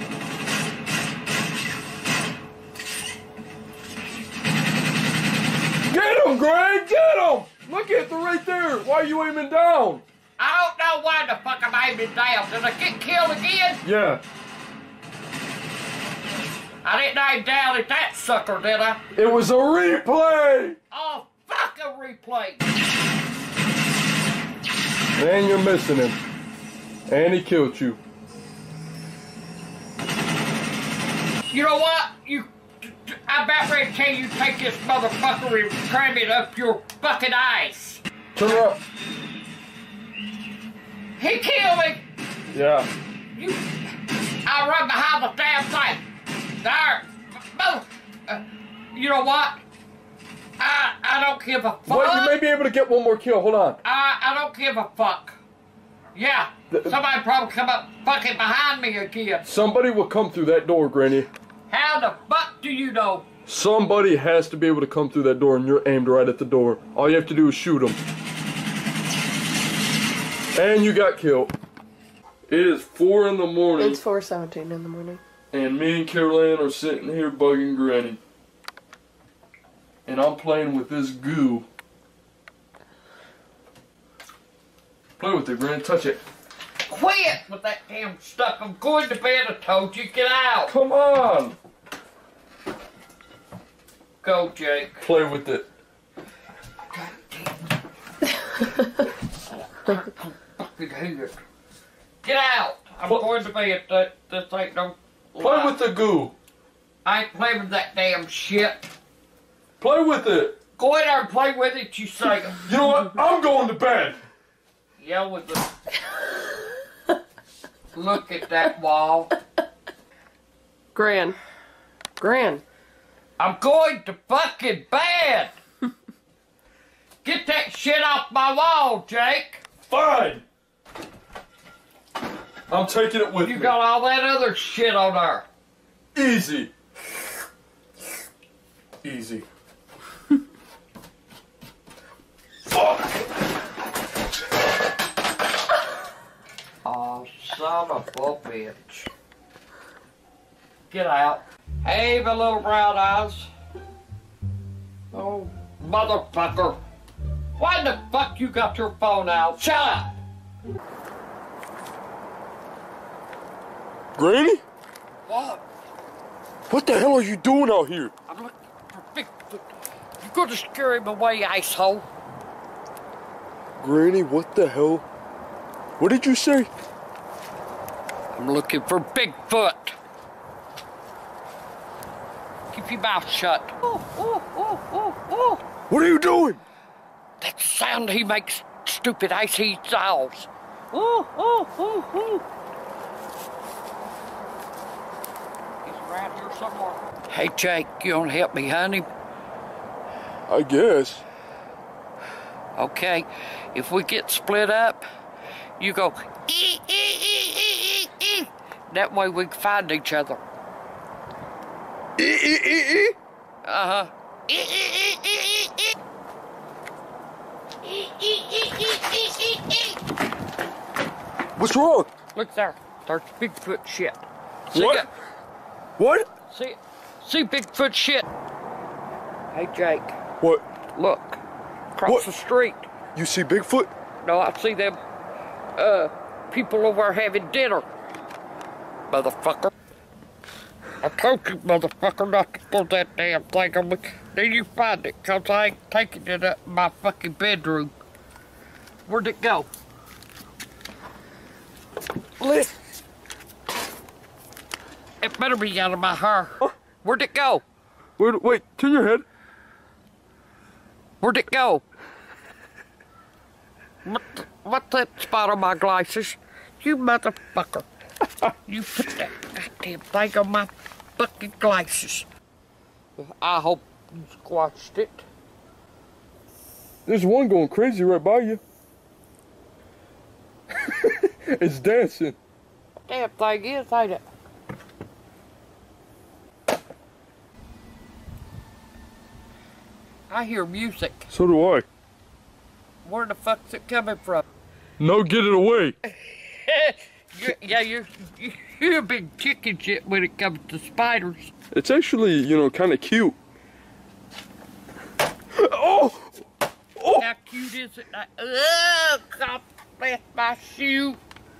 Get him, Greg! Get him! Look at the right there. Why are you aiming down? I don't know why the fuck I'm aiming down. Did I get killed again? Yeah. I didn't aim down at that sucker, did I? It was a replay! Oh, fuck a replay. And you're missing him. And he killed you. You know what? You, I'm about ready to tell you to take this motherfucker and cram it up your fucking ass. Turn up. He killed me. Yeah. You, I run behind the damn thing. There, mother. Uh, you know what? I I don't give a fuck. Wait, you may be able to get one more kill. Hold on. I I don't give a fuck. Yeah, The- somebody probably come up fucking behind me again. Somebody will come through that door, Granny. How the fuck do you know? Somebody has to be able to come through that door, and you're aimed right at the door. All you have to do is shoot them. And you got killed. It is four in the morning. It's four seventeen in the morning. And me and Caroline are sitting here bugging Granny. And I'm playing with this goo. Play with it, Granny. Touch it. Quit with that damn stuff. I'm going to bed. I told you, get out. Come on. Go, Jake. Play with it. Fucking hate it. Get out. I'm going to bed. That, this ain't no... Play with the goo. I ain't playing with that damn shit. Play with it. Go in there and play with it, you say. You know what? I'm going to bed. Yell with the... Look at that wall. Gran. Gran. I'm going to fucking bed. Get that shit off my wall, Jake. Fine. I'm taking it with you me. You got all that other shit on there. Easy. Easy. Fuck. Oh, son of a bitch. Get out. Hey, my little brown eyes. Oh, motherfucker. Why the fuck you got your phone out? Shut up. Granny? What? What the hell are you doing out here? I'm looking for Bigfoot. You're gonna scare him away, asshole. Granny, what the hell? What did you say? I'm looking for Bigfoot. Keep your mouth shut. Oh, oh, oh, oh, oh. What are you doing? That's the sound he makes, stupid icy owls. Oh, oh, oh, oh. He's around here somewhere. Hey, Jake, you wanna help me hunt him? I guess. Okay, if we get split up, you go ee, ee, ee, ee, ee. That way we can find each other. E e e e. Uh huh. E e e e e e. E e e e e e. What's wrong? Look there. There's Bigfoot shit. See What? it? What? See, see Bigfoot shit. Hey Jake. What? Look. Across What? the street. You see Bigfoot? No, I see them. Uh, people over there having dinner. Motherfucker. I told you, motherfucker, not to pull that damn thing on me. Then you find it, cause I ain't taking it up in my fucking bedroom. Where'd it go? Listen. It better be out of my hair. Huh? Where'd it go? Wait, wait, turn your head. Where'd it go? What, what's that spot on my glasses? You motherfucker. You put that goddamn thing on my fucking glasses. I hope you squashed it. There's one going crazy right by you. It's dancing. Damn thing is, ain't it? I hear music. So do I. Where the fuck's it coming from? No, get it away. you're, yeah, you're, you're a big chicken shit when it comes to spiders. It's actually, you know, kind of cute. Oh! Oh! How cute is it? Oh, God bless my shoe.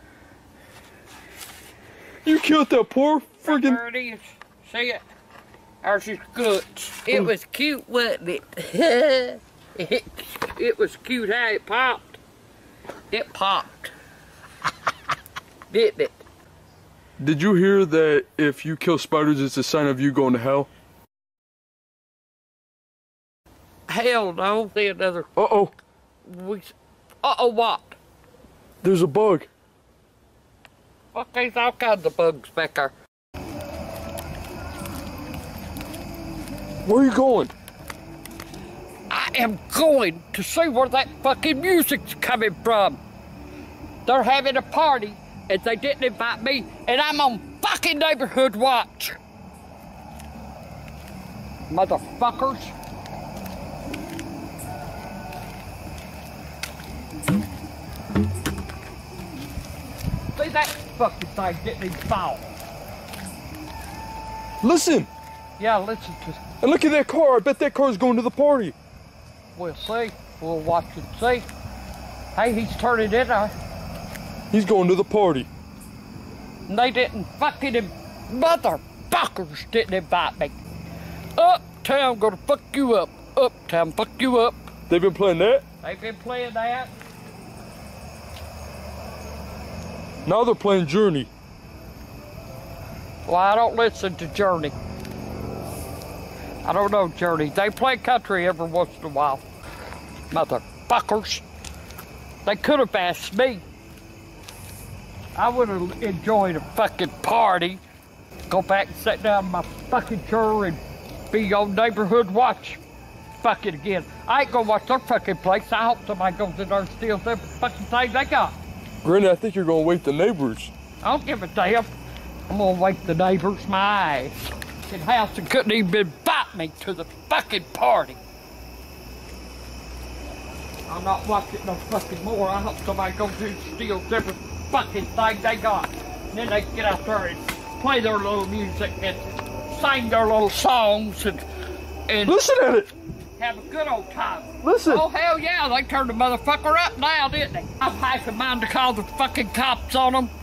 You killed that poor friggin'... There it is. See it? There's his guts. It oh. was cute, wasn't it? it? It was cute how it popped. It popped. Didn't it? Did you hear that if you kill spiders, it's a sign of you going to hell? Hell no. See another. Uh-oh. We. Uh-oh what? There's a bug. Fuck, there's all kinds of bugs back there. Where are you going? I am going to see where that fucking music's coming from. They're having a party, and they didn't invite me, and I'm on fucking neighborhood watch. Motherfuckers. See that fucking thing didn't even fall. Listen! Yeah, listen to... And look at that car. I bet that car's going to the party. We'll see. We'll watch and see. Hey, he's turning in there. He's going to the party. And they didn't fucking... Motherfuckers didn't invite me. Uptown gonna fuck you up. Uptown fuck you up. They've been playing that? They've been playing that. Now they're playing Journey. Well, I don't listen to Journey. I don't know Journey. They play country every once in a while. Motherfuckers. They could have asked me. I would have enjoyed a fucking party. Go back and sit down in my fucking chair and be your neighborhood watch fucking again. I ain't gonna watch their fucking place. I hope somebody goes in there and steals every fucking thing they got. Granny, I think you're gonna wake the neighbors. I don't give a damn. I'm gonna wake the neighbors my ass. In house and couldn't even invite me to the fucking party. I'm not watching no fucking more. I hope somebody goes in and steals every fucking thing they got. And then they can get out there and play their little music and sing their little songs and and listen at it. Have a good old time. Listen. Oh hell yeah, they turned the motherfucker up now, didn't they? I'm half in mind to call the fucking cops on them.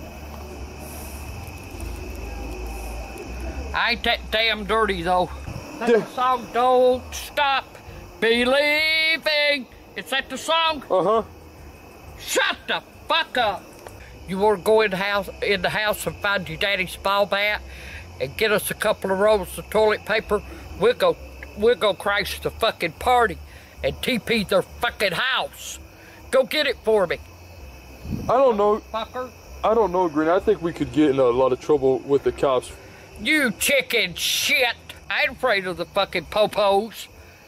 I ain't that damn dirty though. That's the song, Don't Stop Believing. Is that the song? Uh-huh. Shut the fuck up. You want to go in the house in the house and find your daddy's ball bat and get us a couple of rolls of toilet paper? We'll go we'll go crash the fucking party and T P their fucking house. Go get it for me. I don't know. Fucker. I don't know, Granny. I think we could get in a lot of trouble with the cops. You chicken shit. I ain't afraid of the fucking popos.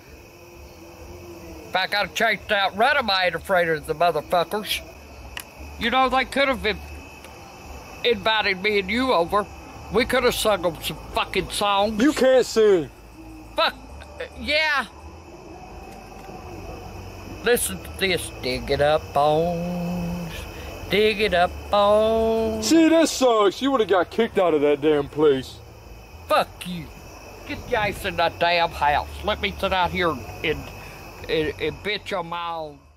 If I gotta chase out run 'em, I ain't afraid of the motherfuckers. You know, they could have invited me and you over. We could have sung them some fucking songs. You can't sing. Fuck, yeah. Listen to this. Dig it up, bones. Dig it up, bones. See, this sucks. You would have got kicked out of that damn place. Fuck you. Get your ass in that damn house. Let me sit out here and, and, and bitch on my own.